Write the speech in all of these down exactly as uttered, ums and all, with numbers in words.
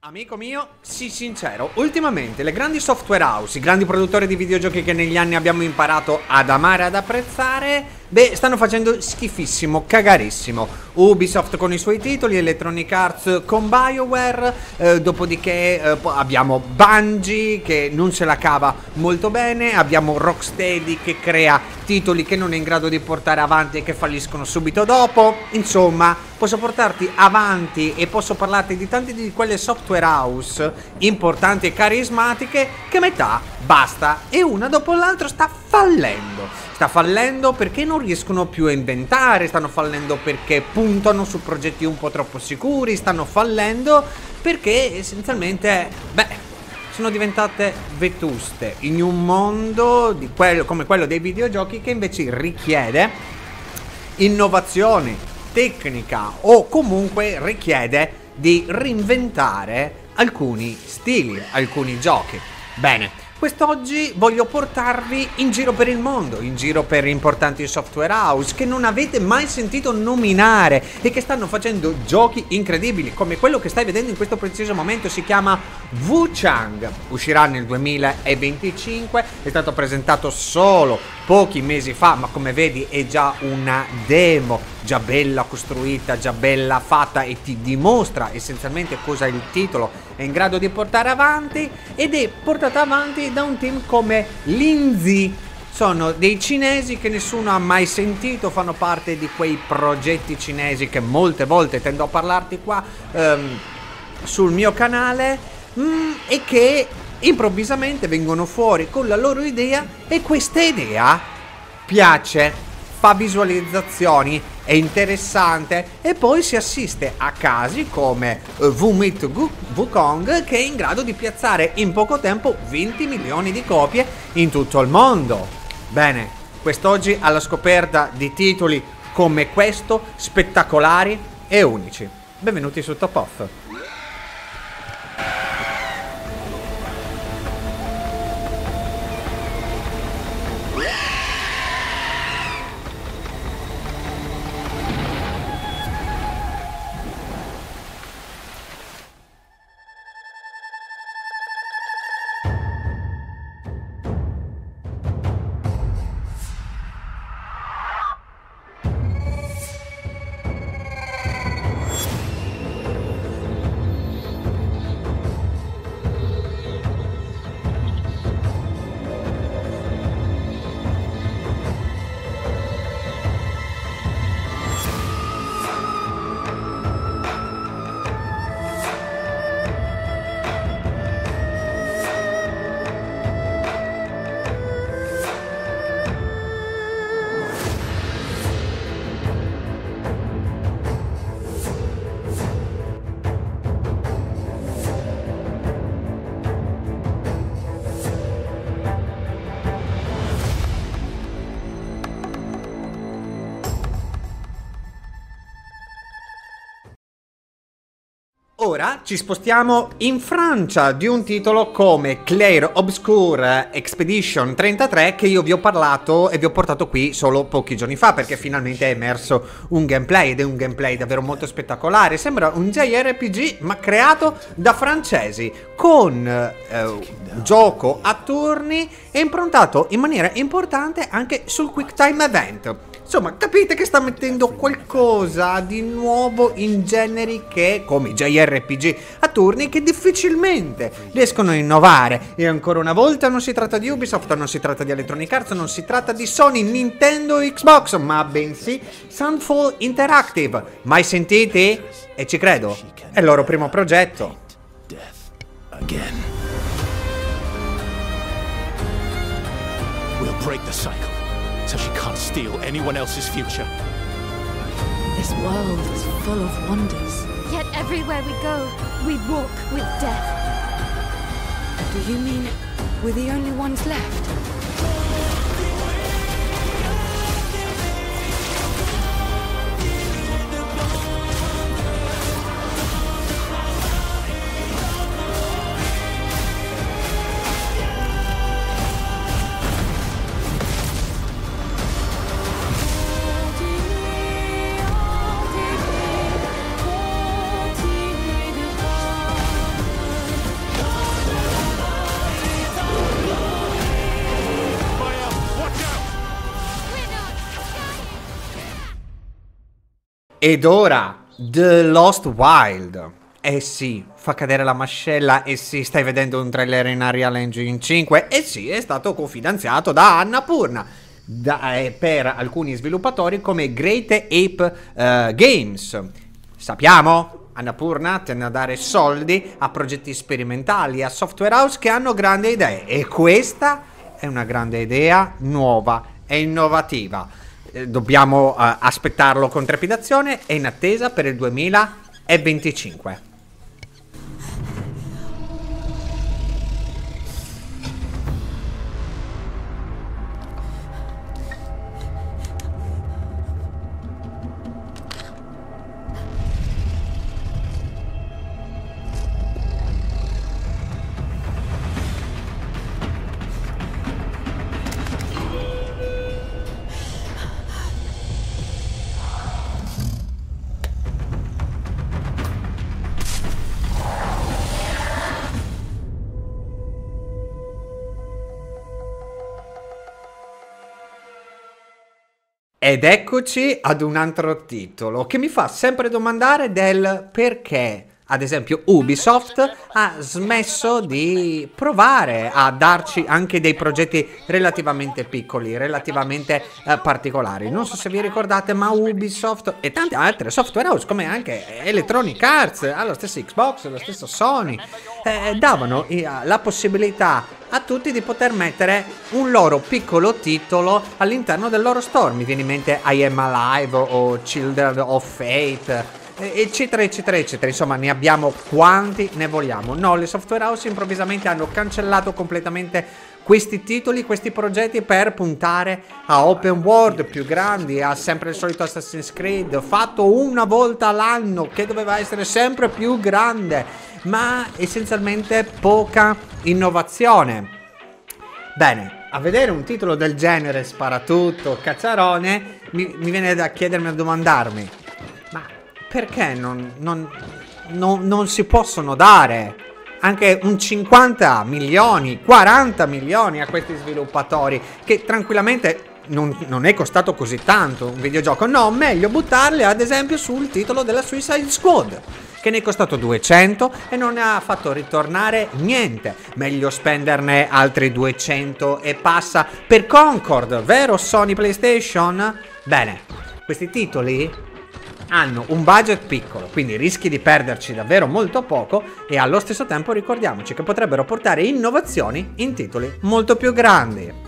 Amico mio, sii sincero, ultimamente le grandi software house, i grandi produttori di videogiochi che negli anni abbiamo imparato ad amare e ad apprezzare, beh, stanno facendo schifissimo, cagarissimo. Ubisoft con i suoi titoli, Electronic Arts con BioWare, eh, dopodiché eh, abbiamo Bungie che non se la cava molto bene, abbiamo Rocksteady che crea titoli che non è in grado di portare avanti e che falliscono subito dopo. Insomma, posso portarti avanti e posso parlarti di tante di quelle software house importanti e carismatiche che metà basta e una dopo l'altra sta fallendo. Sta fallendo perché non riescono più a inventare, stanno fallendo perché puntano su progetti un po' troppo sicuri, stanno fallendo perché essenzialmente, beh, sono diventate vetuste in un mondo di quello, come quello dei videogiochi, che invece richiede innovazione tecnica o comunque richiede di reinventare alcuni stili, alcuni giochi. Bene, quest'oggi voglio portarvi in giro per il mondo, in giro per importanti software house che non avete mai sentito nominare e che stanno facendo giochi incredibili, come quello che stai vedendo in questo preciso momento. Si chiama Wuchang, uscirà nel duemilaventicinque, è stato presentato solo pochi mesi fa, ma come vedi è già una demo, già bella costruita, già bella fatta, e ti dimostra essenzialmente cosa il titolo è in grado di portare avanti, ed è portata avanti da un team come Lindsay. Sono dei cinesi che nessuno ha mai sentito, fanno parte di quei progetti cinesi che molte volte tendo a parlarti qua um, sul mio canale, mm, e che improvvisamente vengono fuori con la loro idea, e questa idea piace, fa visualizzazioni, è interessante, e poi si assiste a casi come uh, Wumit Wukong, che è in grado di piazzare in poco tempo venti milioni di copie in tutto il mondo. Bene, quest'oggi alla scoperta di titoli come questo, spettacolari e unici. Benvenuti su Top Off. Ora ci spostiamo in Francia di un titolo come Clair Obscur Expedition trentatré, che io vi ho parlato e vi ho portato qui solo pochi giorni fa, perché finalmente è emerso un gameplay, ed è un gameplay davvero molto spettacolare. Sembra un J R P G ma creato da francesi, con eh, gioco a turni e improntato in maniera importante anche sul Quick Time Event. Insomma, capite che sta mettendo qualcosa di nuovo in generi che, come i J R P G a turni, che difficilmente riescono a innovare. E ancora una volta non si tratta di Ubisoft, non si tratta di Electronic Arts, non si tratta di Sony, Nintendo, Xbox, ma bensì Sunfall Interactive. Mai sentiti? E ci credo, è il loro primo progetto. We'll break the cycle, so she can't steal anyone else's future. This world is full of wonders. Yet everywhere we go, we walk with death. Do you mean we're the only ones left? Ed ora The Lost Wild. Eh sì, fa cadere la mascella. Eh sì, stai vedendo un trailer in Unreal Engine cinque. Eh sì, è stato cofinanziato da Annapurna, da, eh, per alcuni sviluppatori come Great Ape uh, Games. Sappiamo, Annapurna tende a dare soldi a progetti sperimentali, a software house che hanno grandi idee, e questa è una grande idea, nuova e innovativa. Eh, dobbiamo uh, aspettarlo con trepidazione e in attesa per il duemilaventicinque. Ed eccoci ad un altro titolo che mi fa sempre domandare del perché, ad esempio, Ubisoft ha smesso di provare a darci anche dei progetti relativamente piccoli, relativamente eh, particolari. Non so se vi ricordate, ma Ubisoft e tante altre software house come anche Electronic Arts, alla stessa Xbox, alla stessa Sony, eh, davano eh, la possibilità a tutti di poter mettere un loro piccolo titolo all'interno del loro store. Mi viene in mente I Am Alive o Children of Fate, eccetera eccetera eccetera. Insomma, ne abbiamo quanti ne vogliamo. No, le software house improvvisamente hanno cancellato completamente questi titoli, questi progetti, per puntare a open world più grandi, a sempre il solito Assassin's Creed fatto una volta all'anno che doveva essere sempre più grande, ma essenzialmente poca innovazione. Bene, a vedere un titolo del genere sparatutto, cacciarone, mi, mi viene da chiedermi, a domandarmi, ma perché non, non, non, non si possono dare anche un cinquanta milioni, quaranta milioni a questi sviluppatori, che tranquillamente non, non è costato così tanto un videogioco? No, meglio buttarli ad esempio sul titolo della Suicide Squad, che ne è costato duecento e non ne ha fatto ritornare niente. Meglio spenderne altri duecento e passa per Concord, vero Sony PlayStation? Bene, questi titoli hanno un budget piccolo, quindi rischi di perderci davvero molto poco, e allo stesso tempo ricordiamoci che potrebbero portare innovazioni in titoli molto più grandi.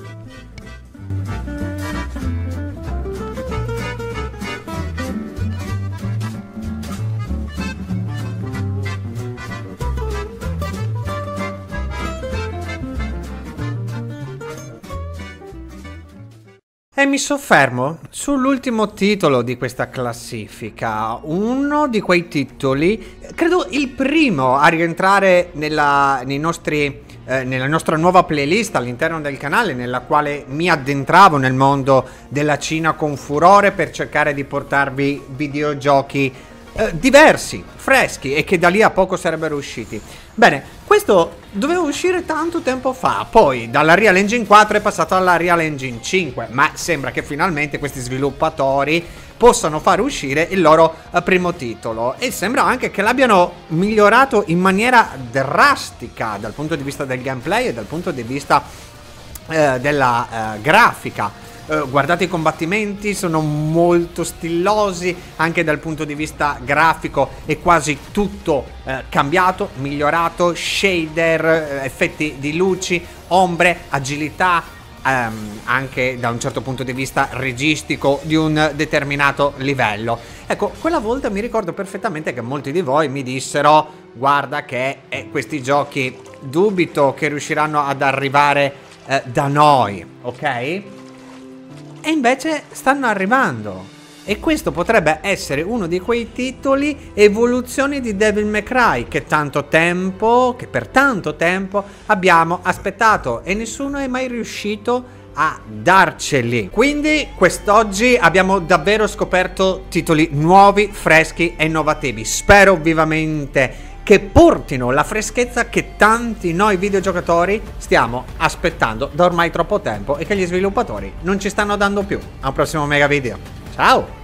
E mi soffermo sull'ultimo titolo di questa classifica, uno di quei titoli, credo il primo a rientrare nella, nei nostri, eh, nella nostra nuova playlist all'interno del canale, nella quale mi addentravo nel mondo della Cina con furore per cercare di portarvi videogiochi eh, diversi, freschi, e che da lì a poco sarebbero usciti. Bene, questo doveva uscire tanto tempo fa, poi dalla Unreal Engine quattro è passato alla Unreal Engine cinque, ma sembra che finalmente questi sviluppatori possano far uscire il loro uh, primo titolo, e sembra anche che l'abbiano migliorato in maniera drastica dal punto di vista del gameplay e dal punto di vista uh, della uh, grafica. Uh, guardate, i combattimenti sono molto stilosi, anche dal punto di vista grafico è quasi tutto uh, cambiato, migliorato, shader, uh, effetti di luci, ombre, agilità, um, anche da un certo punto di vista registico di un determinato livello. Ecco, quella volta mi ricordo perfettamente che molti di voi mi dissero: guarda che eh, questi giochi dubito che riusciranno ad arrivare eh, da noi, ok? E invece stanno arrivando, e questo potrebbe essere uno di quei titoli evoluzioni di Devil May Cry che tanto tempo, che per tanto tempo abbiamo aspettato, e nessuno è mai riuscito a darceli. Quindi quest'oggi abbiamo davvero scoperto titoli nuovi, freschi e innovativi. Spero vivamente che portino la freschezza che tanti noi videogiocatori stiamo aspettando da ormai troppo tempo e che gli sviluppatori non ci stanno dando più. A un prossimo mega video. Ciao!